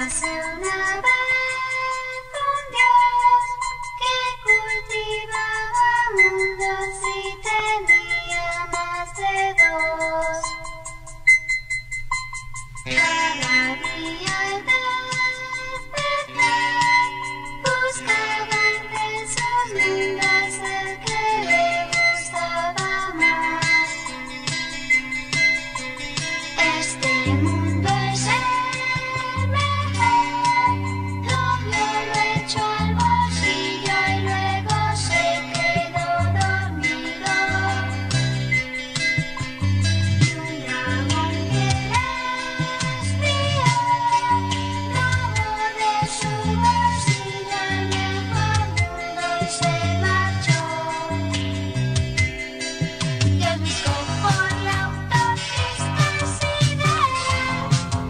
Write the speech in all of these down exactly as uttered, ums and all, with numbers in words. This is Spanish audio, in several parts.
Érase una vez un Dios que cultivaba mundos y tenía más de dos. Cada día al despertar buscaba entre sus mundos el que le gustaba más. Este mundo es el mejor, lo vio, lo echó al bolsillo y luego se quedó dormido. Y un dragón que le espió, robó de su bolsillo el mejor mundo y se marchó. Dios buscó por la autopista sideral,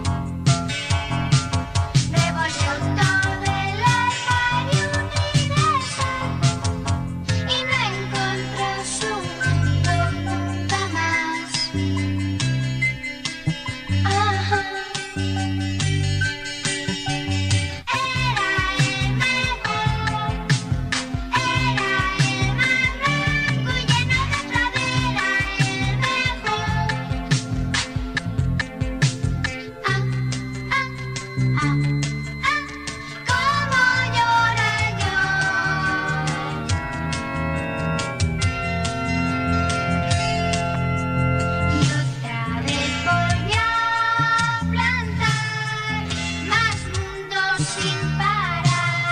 revolvió todo el armario universal y no encontró su mundo nunca más. Ajá. Era el mejor, era el más blanco y lleno de pradera, el mejor. Ah, ah, ah, ah, cómo llora yo. Y otra vez volvió a plantar más mundos sin parar.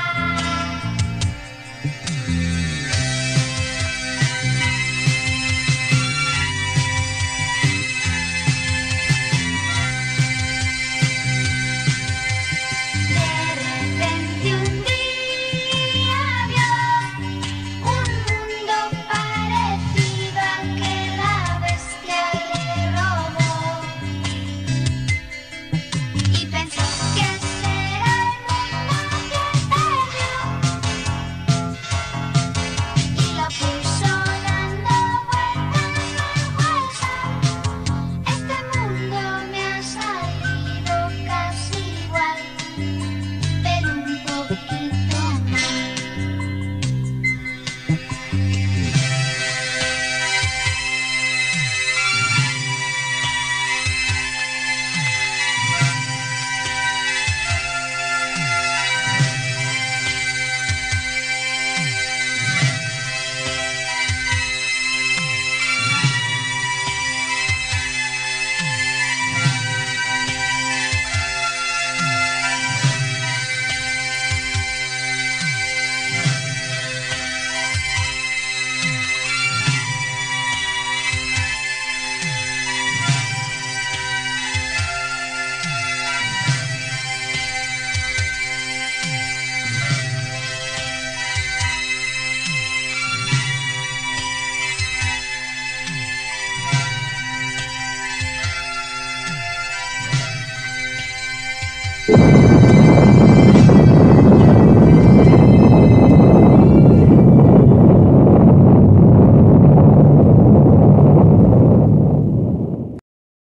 De repente un día vio un mundo parecido al que la bestia le robó y pensó que ese era el mundo que perdió y lo puso dando vueltas bajo el sol. Este mundo me ha salido casi igual, pero un poquito más. you